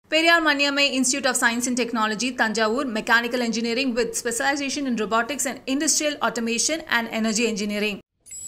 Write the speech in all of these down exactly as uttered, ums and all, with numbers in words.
Periyar Maniammai Institute of Science and Technology, Tanjavur, Mechanical Engineering with specialization in robotics and industrial automation and energy engineering.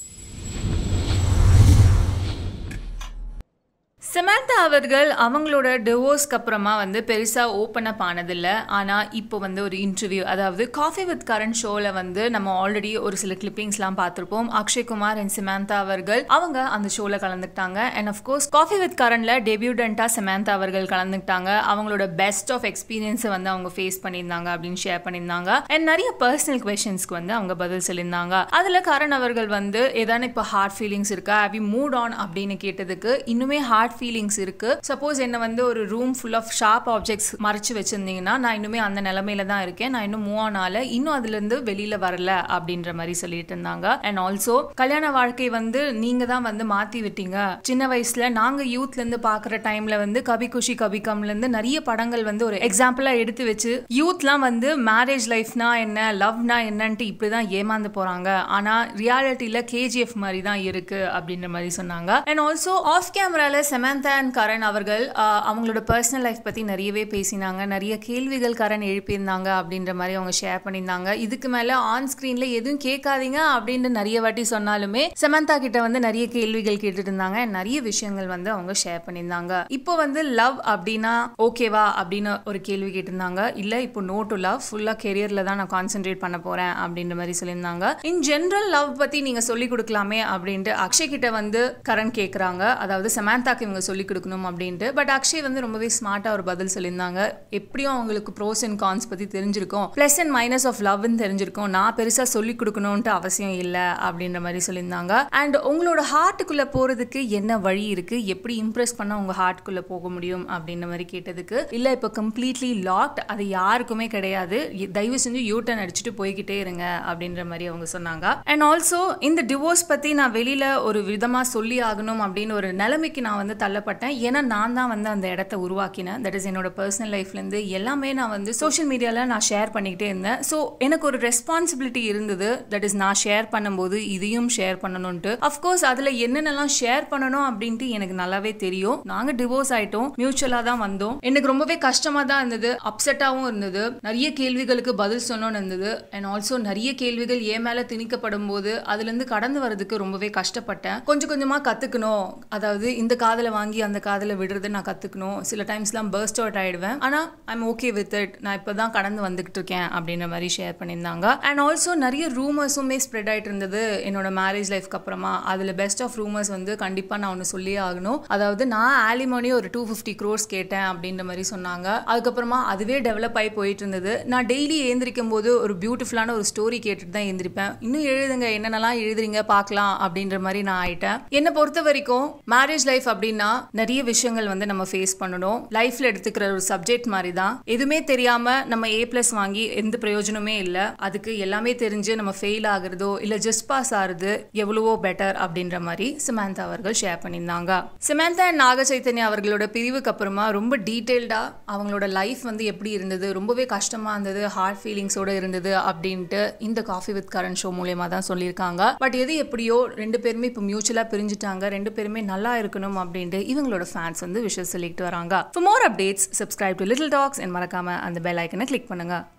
Samantha அவர்கள் அவங்களோட டிவோர்ஸ்க்கு அப்புறமா வந்து பெருசா open up ஆனதில்ல. ஆனா இப்போ வந்து ஒரு இன்டர்வியூ, அதாவது காஃபி வித் கரண் ஷோல வந்து நம்ம ஆல்ரெடி ஒரு சில கிளிப்பிங்ஸ்லாம் பார்த்திருப்போம். அக்ஷய் குமார் அண்ட் சமந்தா அவர்கள் அவங்க அந்த ஷோல கலந்துக்கிட்டாங்க. And of course coffee with கரண்ல டெபியூட்டண்டா சமந்தா அவர்கள் கலந்துக்கிட்டாங்க. அவங்களோட பெஸ்ட் ஆஃப் எக்ஸ்பீரியன்ஸை வந்து அவங்க ஃபேஸ் பண்ணியிருந்தாங்க அப்படின்னு ஷேர் பண்ணியிருந்தாங்க. அண்ட் நிறைய பர்சனல் குவெஸ்சன்ஸ்க்கு வந்து அவங்க பதில் சொல்லியிருந்தாங்க. அதுல கரண் அவர்கள் வந்து ஏதான இப்போ ஹார்ட் ஃபீலிங்ஸ் இருக்கா, ஹேவ் யூ மூட் ஆன் அப்படின்னு கேட்டதுக்கு இன்னுமே ஹார்ட் ஃபீலிங்ஸ் இருக்கு. சப்போஸ் என்ன வந்து ஒரு room full of sharp objects மறைச்சு வச்சிருந்தீங்கன்னா நான் இன்னுமே அந்த நிலைமையில தான் இருக்கேன், நான் இன்னும் மூவ் ஆனால இன்னும் அதுல இருந்து வெளியில வரல அப்படின்ற மாதிரி சொல்லிட்டு இருந்தாங்க. அண்ட் ஆல்சோ கல்யாண வாழ்க்கை வந்து நீங்க தான் வந்து மாத்தி விட்டீங்க. சின்ன வயசுல நாங்க யூத்ல இருந்து பாக்குற டைம்ல வந்து கபி குஷி கபி கம்ல இருந்து நிறைய படங்கள் வந்து ஒரு எக்ஸாம்பிளா எடுத்து வச்சு யூத்லாம் வந்து மேரேஜ் லைஃப்னா என்ன, லவ்னா என்னன்ட்டு இப்படிதான் ஏமாந்து போறாங்க. ஆனா ரியாலிட்டியில கேஜிஎஃப் மாதிரி தான் இருக்கு அப்படின்ற மாதிரி சொன்னாங்க. அண்ட் ஆல்சோ ஆஃப் கேமரால சமந்தா அண்ட் கரண் அவர்கள் அவங்களோட பர்சனல் லைஃப் பத்தி நிறையவே பேசினாங்க. நிறைய கேள்விகள் கரண் எழுப்பியிருந்தாங்க அப்படின்ற மாதிரி அவங்க ஷேர் பண்ணியிருந்தாங்க. இதுக்கு மேல ஆன் ஸ்கிரீன்ல எதுவும் கேட்காதீங்க அப்படின்னு நிறைய வாட்டி சொன்னாலுமே சமந்தா கிட்ட வந்து நிறைய கேள்விகள் கேட்டுட்டு இருந்தாங்க. நிறைய விஷயங்கள் வந்து அவங்க ஷேர் பண்ணியிருந்தாங்க. இப்போ வந்து லவ் அப்படின்னா ஓகேவா அப்படின்னு ஒரு கேள்வி கேட்டிருந்தாங்க. இல்ல இப்போ நோ டு லவ், ஃபுல்லா கெரியர்ல தான் நான் கான்சென்ட்ரேட் பண்ண போறேன் அப்படின்ற மாதிரி சொல்லியிருந்தாங்க. இன் ஜெனரல் லவ் பத்தி நீங்க சொல்லி கொடுக்கலாமே அப்படின்ட்டு அக்ஷய் கிட்ட வந்து கரண் கேட்கறாங்க. அதாவது சமந்தாக்கு இவங்க சொல்லி கொடுக்கணும் அப்படின்ட்டு. பட் அக்ஷய் வந்து ரொம்பவே ஸ்மார்ட்டா ஒரு பதில் சொல்லியிருந்தாங்க. எப்படியும் அவங்களுக்கு ப்ரோஸ் அண்ட் கான்ஸ் பத்தி தெரிஞ்சிருக்கும், பிளஸ் அண்ட் மைனஸ் ஆஃப் லவ்னு தெரிஞ்சிருக்கும், நான் பெருசா சொல்லி கொடுக்கணும்ட்டு அவசியம் இல்லை அப்படின்ற மாதிரி சொல்லியிருந்தாங்க. அண்ட் உங்களோட ஹார்ட்டுக்குள்ள போறதுக்கு என்ன வழி இருக்கு, எப்படி இம்ப்ரெஸ் பண்ண உங்க ஹார்ட்டுக்குள்ள போக முடியும் அப்படின்ற மாதிரி கேட்டதுக்கு இல்ல இப்போ கம்ப்ளீட்லி லாக்ட், அது யாருக்குமே கிடையாது, தயவு செஞ்சு யூ டர்ன் அடிச்சுட்டு போய்கிட்டே இருங்க அப்படின்ற மாதிரி அவங்க சொன்னாங்க. அண்ட் ஆல்சோ இந்த டிவோர்ஸ் பத்தி நான் வெளியில ஒரு விதமா சொல்லி ஆகணும் அப்படின்னு ஒரு நிலைமைக்கு நான் வந்து தள்ளப்பட்டேன். ஏன்னா நான் தான் வந்து அந்த இடத்த உருவாக்கினேன். தட் இஸ் என்னோட பர்சனல் லைஃப்ல இருந்து எல்லாமே நான் வந்து சோஷியல் மீடியால நான் ஷேர் பண்ணிக்கிட்டே இருந்தேன். ஸோ எனக்கு ஒரு ரெஸ்பான்சிபிலிட்டி இருந்தது. தட் இஸ் நான் ஷேர் பண்ணும்போது இதையும் ஷேர் பண்ணணும்ட்டு. அஃப்கோர்ஸ் அதுல என்னென்னலாம் ஷேர் பண்ணணும் அப்படின்ட்டு எனக்கு நல்லாவே தெரியும். நாங்க டிவோர்ஸ் ஆயிட்டோம், மியூச்சுவலா தான் வந்தோம். எனக்கு ரொம்பவே கஷ்டமா தான் இருந்தது, அப்செட்டாவும் இருந்தது, நிறைய கேள்விகளுக்கு பதில் சொல்லணும்னு இருந்தது. அண்ட் ஆல்சோ நிறைய கேள்விகள் ஏன் மேல திணிக்கப்படும் போது அதுல இருந்து கடந்து வரதுக்கு ரொம்பவே கஷ்டப்பட்டேன். கொஞ்சம் கொஞ்சமா கத்துக்கணும், அதாவது இந்த காதல வாங்கி அந்த காதல விடுறது நான் கத்துக்கணும். சில டைம்ஸ்லாம் பர்ஸ்ட் அவுட் ஆயிடுவேன், ஆனா ஐம் ஓகே வித் இட், நான் இப்பதான் கடந்து வந்துகிட்டு இருக்கேன் அப்படின்ற மாதிரி ஷேர் பண்ணியிருந்தாங்க. அண்ட் ஆல்சோ நிறைய ரூமர்ஸுமே ஸ்ப்ரெட் ஆயிட்டு இருந்தது என்னோட மேரேஜ் லைஃப்க்கு அப்புறமா. அதுல பெஸ்ட் ஆஃப் ரூமர்ஸ் வந்து கண்டிப்பா நான் ஒன்னு சொல்லியே ஆகணும். அதாவது நான் ஆலிமோனி ஒரு டூ பிப்டி க்ரோர்ஸ் கேட்டேன் அப்படின்ற மாதிரி சொன்னாங்க. அதுக்கப்புறமா அதுவே டெவலப் ஆகி போயிட்டு இருந்தது. நான் டெய்லி எழுந்திரிக்கும் போது ஒரு பியூட்டிஃபுல்லான ஒரு ஸ்டோரி கேட்டுட்டு தான் எழுந்திருப்பேன். இன்னும் எழுதுங்க, என்னென்னலாம் எழுதுறீங்க பார்க்கலாம் அப்படின்ற மாதிரி நான் ஆயிட்டேன். என்னை பொறுத்த வரைக்கும் மேரேஜ் லைஃப் அப்படின்னா நிறைய விஷயங்கள் வந்து நம்ம ஃபேஸ் பண்ணணும். லைஃப்ல எடுத்துக்கிற ஒரு சப்ஜெக்ட் மாதிரி தான். எதுவுமே தெரியாம நம்ம ஏ பிளஸ் வாங்கி எந்த பிரயோஜனமே இல்லை. அதுக்கு எல்லாமே தெரிஞ்சு நம்ம ஃபெயில் ஆகுறதோ இல்ல ஜஸ்ட் பாஸ் ஆகுறது எவ்வளவோ பெட்டர் அப்படின்ற மாதிரி சமந்தா அவர்கள் ஷேர் பண்ணியிருந்தாங்க. சமந்தா அண்ட் நாக சைத்தன்யா அவர்களோட பிரிவுக்கு அப்புறமா ரொம்ப டீடைல்டா அவங்களோட லைஃப் வந்து எப்படி இருந்தது, ரொம்பவே கஷ்டமா இருந்தது, ஹார்ட் ஃபீலிங்ஸோட இருந்தது அப்படின்ட்டு இந்த காஃபி வித் கரண் ஷோ மூலமா தான் சொல்லியிருக்காங்க. பட் எது எப்படியோ ரெண்டு பேருமே இப்போ மியூச்சுவலா பிரிஞ்சுட்டாங்க. ரெண்டு பேருமே நல்லா இருக்கணும் அப்படின்ட்டு இவங்களோட ஃபேன்ஸ் வந்து விஷஸ் சொல்லிட்டு வராங்க. For more updates, subscribe to LittleTalks and மறக்காம அந்த பெல் ஐக்கனை கிளிக் பண்ணுங்க.